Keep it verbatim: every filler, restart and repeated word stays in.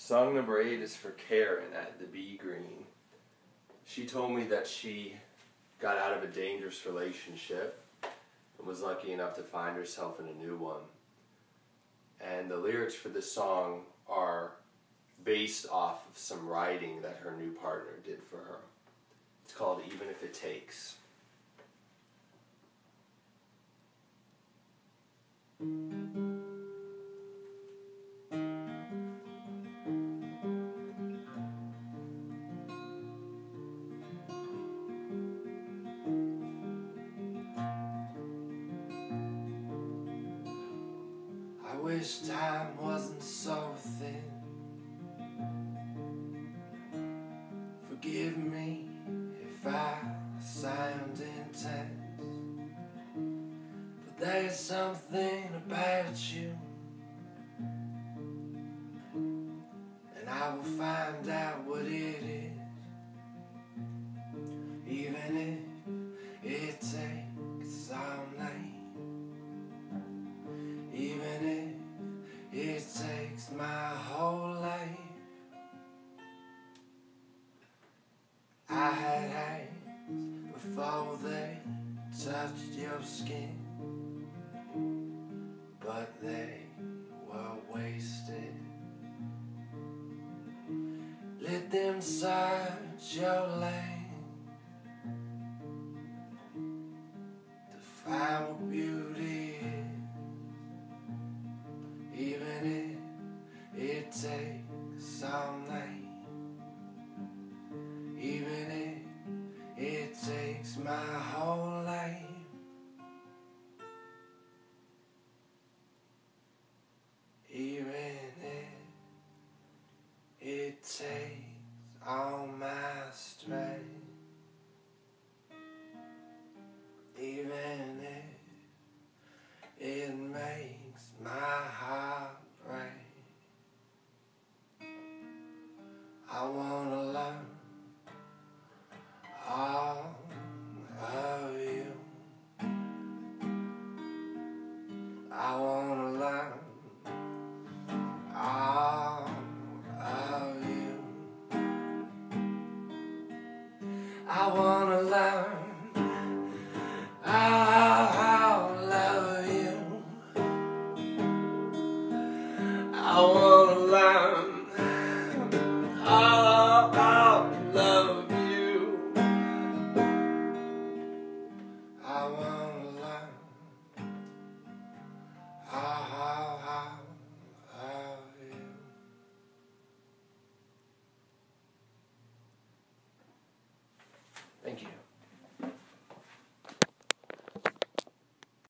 Song number eight is for Karen at the Bee Green. She told me that she got out of a dangerous relationship and was lucky enough to find herself in a new one. And the lyrics for this song are based off of some writing that her new partner did for her. It's called Even If It Takes. I wish time wasn't so thin. Forgive me if I sound intense, but there's something about you, and I will find out what it is, even if it takes all night. Even if it takes my whole life. I had hands before they touched your skin, but they were wasted. Let them search your lane to find what beauty is. Even if it takes all night, even if it takes my whole life, even if it takes all my strength, even if it makes my heart break. I wanna learn all of you. I wanna learn all of you. I wanna learn all of you. I wanna learn